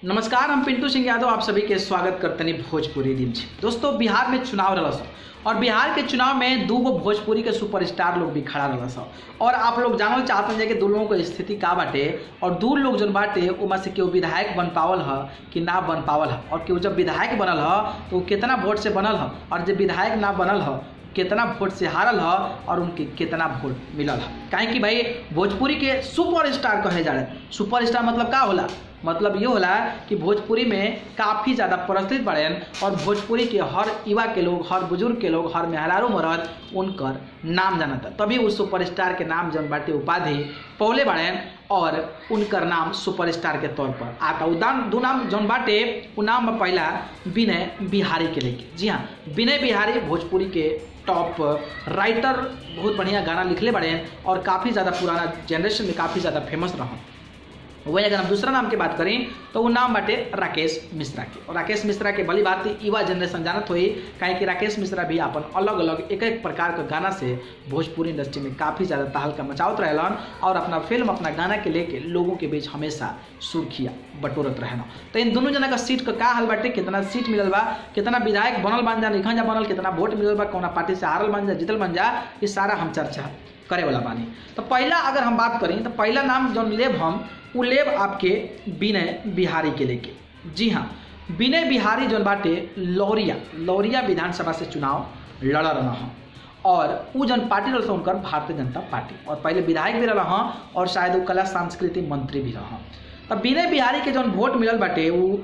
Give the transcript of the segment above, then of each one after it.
नमस्कार, हम पिंटू सिंह यादव आप सभी के स्वागत करते हैं भोजपुरी रील्स। दोस्तों, बिहार में चुनाव रहा और बिहार के चुनाव में दो भोजपुरी के सुपरस्टार लोग भी खड़ा रहा और आप लोग जानल चाहते हैं कि दो लोगों की स्थिति का बाटे और दो लोग जो बाटे उनमें से केहू विधायक बन पावल है कि ना बन पावल है और केहू जब विधायक बनल है तो कितना वोट से बनल है और जब विधायक ना बनल है कितना वोट से हारल है और उनके कितना वोट मिलल है। काहे कि भाई भोजपुरी के सुपरस्टार कहे जा रहे। सुपरस्टार मतलब का होला? मतलब ये होला कि भोजपुरी में काफ़ी ज़्यादा प्रचलित बड़े और भोजपुरी के हर युवा के लोग, हर बुजुर्ग के लोग, हर मेहरारू मरद उनकर नाम जानता, तभी उस सुपरस्टार के नाम जन बाटे उपाधि पौले बड़े और उनकर नाम सुपरस्टार के तौर पर आता। उदाहरण दो नाम जौन बाटे वो नाम में पहला विनय बिहारी के लेके। जी हाँ, विनय बिहारी भोजपुरी के टॉप राइटर, बहुत बढ़िया गाना लिखले बड़े और काफ़ी ज़्यादा पुराना जनरेशन में काफ़ी ज़्यादा फेमस रहा। वही अगर हम दूसरा नाम की बात करें तो वो नाम बाटे राकेश मिश्रा के। और राकेश मिश्रा के भली बात युवा जनरेशन जानत हुई, काहे कि राकेश मिश्रा भी अपन अलग अलग एक एक प्रकार का गाना से भोजपुरी इंडस्ट्री में काफ़ी ज़्यादा तहलका मचावत रहलन और अपना फिल्म, अपना गाना के लेके लोगों के बीच हमेशा सुर्खिया बटोरत रहना। तो इन दोनों जना का सीट का हाल बाटे, कितना सीट मिलल बा, कितना विधायक बनल बन जा, लिखा जा बनल, कितना वोट मिलल बा, कौना पार्टी से हारल बन जा, जीतल बन जा, ये सारा हम चर्चा करे वाला बानी। तो पहला अगर हम बात करें तो पहला नाम जो लेब हम वो लेब आपके विनय बिहारी के लेके। जी हाँ, विनय बिहारी जो बाटे लौरिया विधानसभा से चुनाव लड़ रहा है और वो जन पार्टी रहा उनकर भारतीय जनता पार्टी और पहले विधायक भी रहा और शायद वो कला सांस्कृतिक मंत्री भी रहा। तब विनय बिहारी के जौन वोट मिलल बाटे वो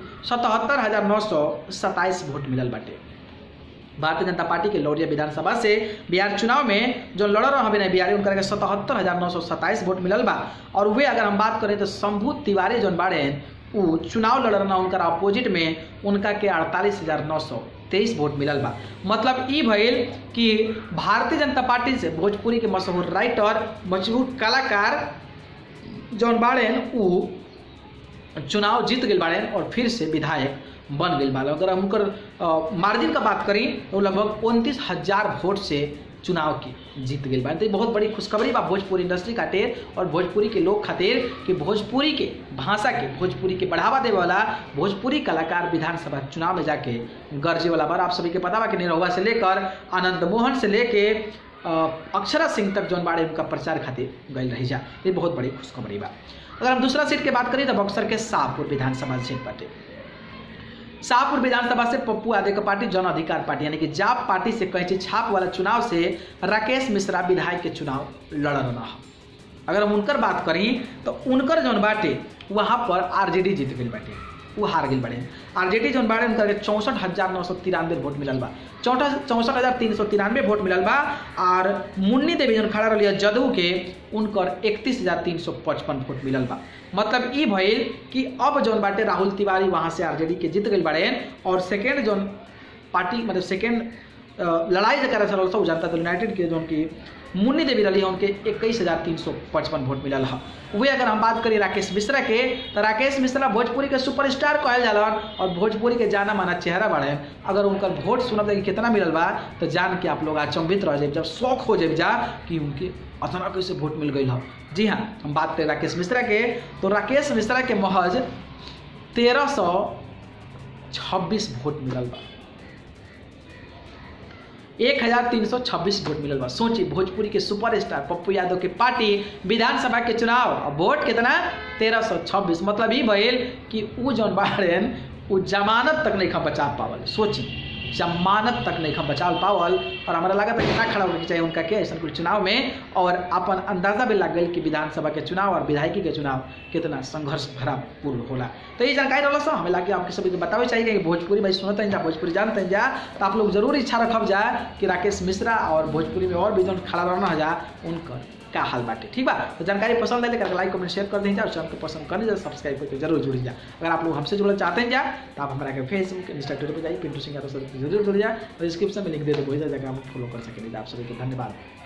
77,927 वोट मिलल बाटे। भारतीय जनता पार्टी के लौरिया विधानसभा से बिहार चुनाव में जो लड़ रहा विनय बिहारी उनका 77,927 वोट मिलल बा। और वे अगर हम बात करें तो शंभू तिवारी जो बाड़े वो चुनाव लड़ रहा उनका अपोजिट में उनका के 48,923 वोट मिलल बा। मतलब ई भइल कि भारतीय जनता पार्टी से भोजपुरी के मशहूर राइटर, मशहूर कलाकार जौन बाड़े वो चुनाव जीत गए बाड़े और फिर से विधायक बन गई बाल। अगर हम उनकर मार्जिन का बात करें तो लगभग 29,000 वोट से चुनाव की जीत गई बात। तो बहुत बड़ी खुशखबरी बा भोजपुरी इंडस्ट्री खातिर और भोजपुरी के लोग खातिर कि भोजपुरी के भाषा के, भोजपुरी के बढ़ावा देवे वाला भोजपुरी कलाकार विधानसभा चुनाव में जाके गरजे वाला बार। आप सभी के पता बा कि निरहुआ से लेकर आनंद मोहन से लेके अक्षरा सिंह तक जौन बाड़े उनका प्रचार खातिर गई रही जा। ये बहुत बड़ी खुशखबरी बा। अगर हम दूसरा सीट की बात करें तो बक्सर के शाहपुर विधानसभा सीट बाटे। शाहपुर विधानसभा से पप्पू यादव का पार्टी जन अधिकार पार्टी यानी कि जाप पार्टी से कहीं छाप वाला चुनाव से राकेश मिश्रा विधायक के चुनाव लड़ रहा है। अगर हम उनकर बात करें तो उनकर जौन बाटे वहाँ पर आरजेडी जीत गई बाटे, वो हार गई बड़े। आरजेडी जौन बाटे उनका 64,993 वोट मिलल बा, 64,393 वोट मिलल बा। और मुन्नी देवी जौन खड़ा रही जदयू के उनकर 31,355 वोट मिलल बा। मतलब ई भइल कि अब जौन बाटे राहुल तिवारी वहाँ से आरजेडी के जीत गई बड़े और सेकेंड जौन पार्टी मतलब सेकेंड लड़ाई जरा चल जनता दल यूनाइटेड के जौन की मुन्नी देवी रही उनके 21,355 वोट मिलल है। वे अगर हम बात करें राकेश मिश्रा के तो राकेश मिश्रा भोजपुरी के सुपरस्टार कहल जाला और भोजपुरी के जाना माना चेहरा बड़े। अगर उनका वोट सुनब कि कितना मिलल बा तो जान के आप लोग अचंभित रह जाए, जब शौक हो जाए जा कि उनके अतना कैसे वोट मिल गई है। जी हाँ, हम बात करें राकेश मिश्रा के तो राकेश मिश्रा के महज 1,326 वोट मिलल बा, 1,326 वोट मिलल बा। सोची, भोजपुरी के सुपरस्टार पप्पू यादव के पार्टी विधानसभा के चुनाव वोट कितना 1,326। मतलब ये भइल कि वो जौन बाड़न वो जमानत तक नहीं बचा पावल। सोची, जमानत तक नहीं बचा पावल और हमारा लगा था कितना खड़ा होना चाहिए उनका के ऐसा कुछ चुनाव में। और अपन अंदाजा भी लग गई कि विधानसभा के चुनाव और विधायकी के चुनाव कितना संघर्ष भरा पूर्ण होला। तो ये जानकारी रहा हमें लगे आपके सभी को बतावे चाहिए कि भोजपुरी भाई सुनते हैं जा, भोजपुरी जानते हैं जा, तो आप लोग जरूर इच्छा रखब जा कि राकेश मिश्रा और भोजपुरी में और भी जो खड़ा रहना जा उनकर क्या हाल बाटे। ठीक बा, तो जानकारी पसंद है लेकर लाइक कमेंट शेयर कर दीजिए और चैनल को पसंद करने जा, सब्सक्राइब करके जरूर जुड़ जा। अगर आप लोग हमसे जुड़ना चाहते हैं जा तो आप हमारा फेसबुक, इंस्टाग्राम पर जाइए, पिंटू सिंह यादव जरूर जुड़ जाए और डिस्क्रिप्शन में लिंक दे दो, वही जगह आप फॉलो कर सकेंगे। आप सभी को धन्यवाद।